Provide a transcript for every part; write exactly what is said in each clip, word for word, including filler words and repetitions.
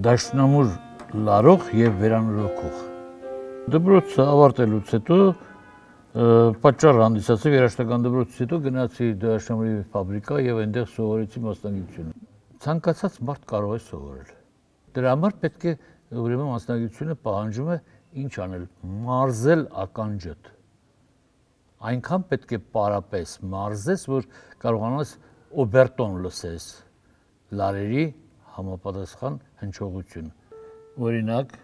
դաշնամուր լարող եւ վերանորոգող։ Դպրոցը ավարտելուց հետո պատճառ հանդիսացավ երաժշտական դպրոցից հետո գնացի դաշնամուրի ֆաբրիկա եւ այնտեղ սովորեցի մասնագիտությունը։ Ցանկացած մարդ կարող է սովորել։ Դրա համար պետք է ուրեմն մասնագիտությունը պահանջում է ինչ անել՝ մարզել ականջդ։ Այնքան պետք է պարապես մարզես, որ կարողանաս օբերտոն լսես, լարերի համապատասխան հնչողություն։ Օրինակ,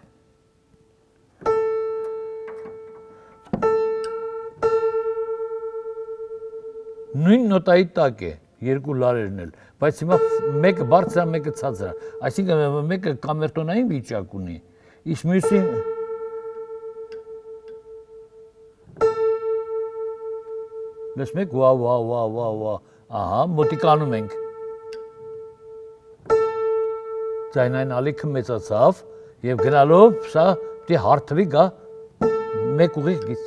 նույն նոտայի տակ է երկու լարերն էլ, բայց հիմա մեկը բարձր է, մեկը ցածր է, այսինքն մեկը կամերտոնային վիճակ ունի, իսկ մյուսին լսում եք վա վա վա վա վա, ահա, մոտիկանում ենք։ Ձայնային ալիքը մեծացավ եւ գնալով սա պետք է հարթվի գա մեկ ուղիղ գից։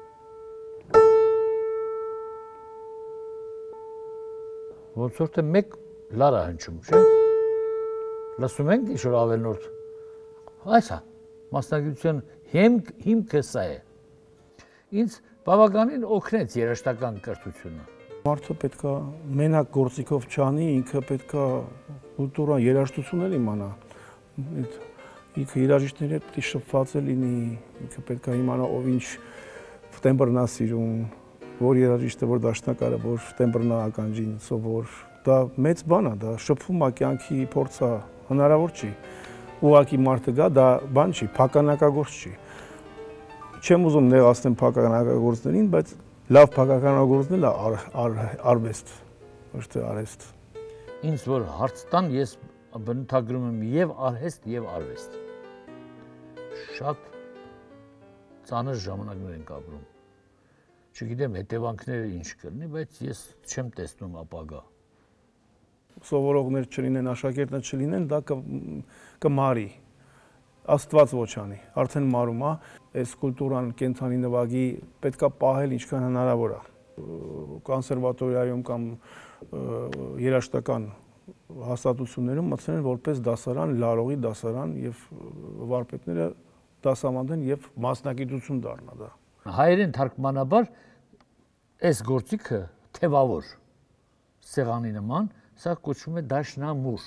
Ոնց որ թե մեկ լար է հնչում, չէ՞։ Լսում ենք ինչ-որ ավելնորդ։ Այս է, մասնագիտության հիմքը սա է։ Ինձ բավականին օգնեց երաժշտական կրթությունը։ Մարդը պետք է մենակ գործիքով չանի, ինքը պետք է կուլտուրա, երաժշտություն էլ իմանա։ Ինքը երաժիշտների հետ պետք է շփված լինի, ինքը պետք է իմանա ով ինչ տեմբրն է սիրում, որ երաժիշտը, որ դաշնակարը, որ տեմբրն է ականջին սովոր, դա մեծ բան է, դա շփվում է կյանքի փորձ է, հնարավոր չի։ Ուղղակի մարդը գա, դա բան չի, փականակագործ չի։ Չեմ ուզում նեղացնեմ փականակագործներին, բայց լավ փակականագործն էլ արվեստ, ոչ թե արհեստ։ Ինձ որ հարց տան, ես բնութագրում եմ եւ արհեստ եւ արվեստ։ Շատ ծանր ժամանակներ ենք ապրում։ Չգիտեմ հետևանքները ինչ կլինի, բայց ես չեմ տեսնում ապագա։ Սովորողներ չլինեն, աշակերտներ չլինեն, դա կմարի, Աստված ոչ անի, արդեն մարում է, այս կուլտուրան կենցանի նվագի պետք է պահել ինչքան հնարավոր է։ Կոնսերվատորիայում կամ երաժշտական հաստատություններում մտցնել որպես դասարան, լարողի դասարան եւ վարպետները դասավանդեն եւ մասնագիտություն դառնա դա։ Հայերեն թարգմանաբար այս գործիքը թևավոր սեղանի նման, սա կոչվում է դաշնամուր։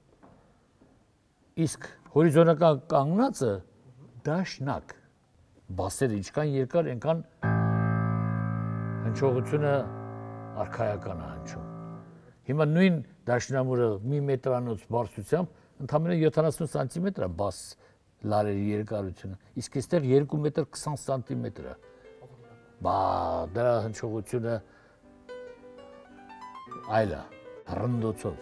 Իսկ հորիզոնական կանգնածը դաշնակ։ Բասերը ինչքան երկար, այնքան հնչողությունը արքայական է հնչում։ Հիմա նույն դաշնամուրը մի մետրանոց բարձրությամբ ընդամենը յոթանասուն սանտիմետր է բաս լարերի երկարությունը, իսկ այստեղ երկու մետր քսան սանտիմետր է։ Բա դրա հնչողությունը այլ է, ռնդոցով։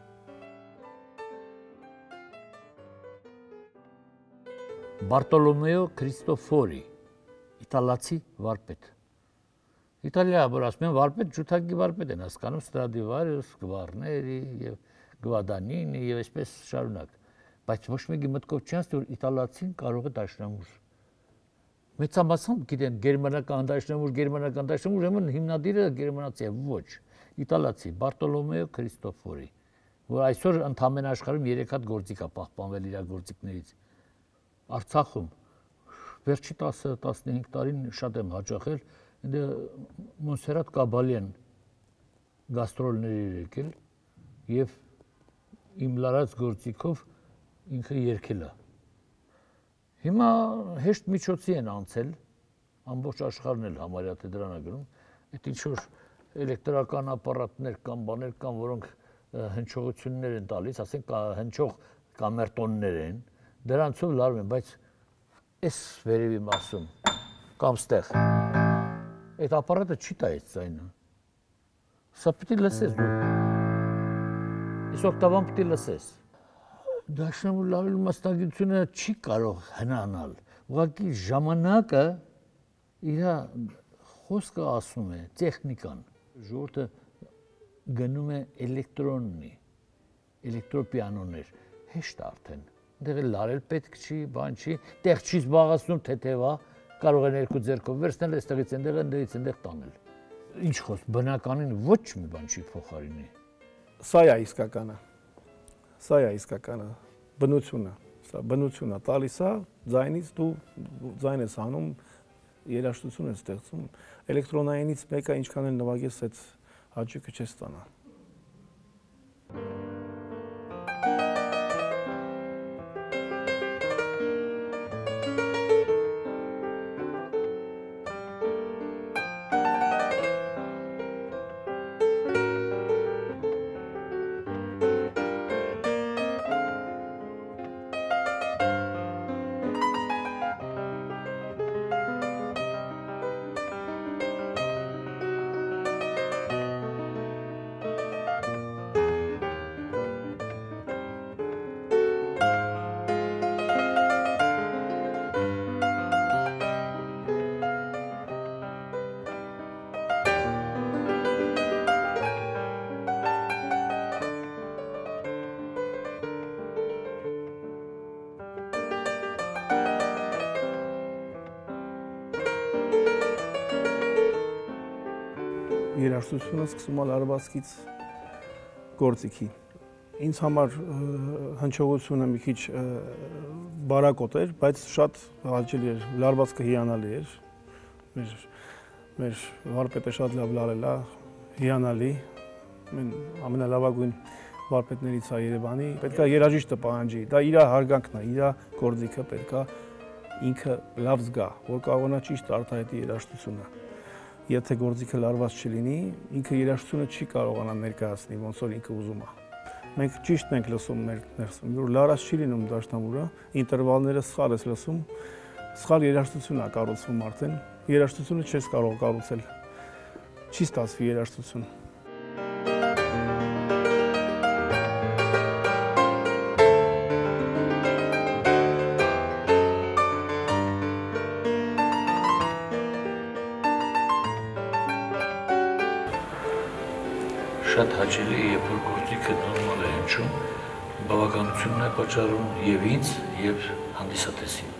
Բարտոլոմեո Քրիստոֆորի, իտալացի վարպետ։ Իտալիա, որ ասում են վարպետ, ջութակի վարպետ են հասկանում Ստրադիվարիուս, Գվարների եւ Գվադանինի եւ այսպես շարունակ։ Բայց ոչ մեկի մտքով չի անցել, որ իտալացին կարող է դաշնամուր։ Մեծամասամբ գիտեն գերմանական դաշնամուր, գերմանական դաշնամուր, ուրեմն հիմնադիրը գերմանացի է, ոչ, իտալացի Բարտոլոմեո Քրիստոֆորի, որ այսօր ընդամենը աշխարհում երեք հատ գործիք է պահպանվել իր գործիքներից։ Արցախում վերջի տասը տասնհինգ տարին շատ եմ հաճախել, այնտեղ Մոնսերատ Կաբալյան գաստրոլների եկել եւ իմ լարած գործիքով ինքը երգել է։ Հիմա հեշտ միջոցի են անցել, ամբողջ աշխարհն էլ համարյա թե դրան է գրում, այդ ինչ-որ էլեկտրական ապարատներ կամ բաներ կան, որոնք հնչողություններ են տալիս, ասենք հնչող կամերտոններ են, դրանցով լարում են, բայց այս վերևի մասում կամ ստեղ այդ ապարատը չի տա այդ ձայնը։ Սա պիտի լսես դու։ Այս օկտավան պիտի լսես։ Դաշնամուր լարելու մասնագիտությունը չի կարող հնանալ։ Ուղղակի ժամանակը իր խոսքը ասում է, տեխնիկան։ Ժողովուրդը գնում է էլեկտրոննի, էլեկտրոպիանոներ, հեշտ արդեն։ Դեղ լարել պետք չի, բան չի, տեղ չի զբաղացնում թեթևա, կարող են երկու ձեռքով վերցնել, այստեղից այնտեղ, այնտեղից այնտեղ տանել։ Ինչ խոսք, բնականին ոչ մի բան չի փոխարինի։ Սա է իսկականը։ Սա է իսկականը, բնությունը։ Սա բնությունն է տալիս է, ձայնից դու ձայն ես անում, երաժշտություն ես ստեղծում։ Էլեկտրոնայինից մեկը ինչքան էլ նվագես, այդ հաճույքը չես ստանա։ Երաժշտությունը սկսում է լարվածքից գործիքի։ Ինձ համար հնչողությունը մի քիչ բարակոտ էր, բայց շատ հաճելի էր, լարվածքը հիանալի էր։ Մեր մեր վարպետը շատ լավ լարել է, հիանալի։ Մեն ամենալավագույն վարպետներից է Երևանի։ Պետք է երաժիշտը պահանջի, դա իր հարգանքն է, իր գործիքը պետք է ինքը լավ զգա, որ կարողանա ճիշտ արտահայտի երաժշտությունը։ Եթե գործիքը լարված չլինի, ինքը երաժշտությունը չի կարողանա ներկայացնի, ոնց որ ինքը ուզում է։ Մենք ճիշտն ենք լսում մեր ներսում, որ լարված չի լինում դաշնամուրը, ինտերվալները սխալ ես լսում, սխալ երաժշտություն է կառուցվում արդեն, երաժշտությունը չես կարող կառուցել, չի ստացվի երաժշտություն։ Շատ հաճելի է, երբ որ գործիքը նորմալ է հնչում, բավականությունն է պատճառում և ինձ, և հանդիսատեսին։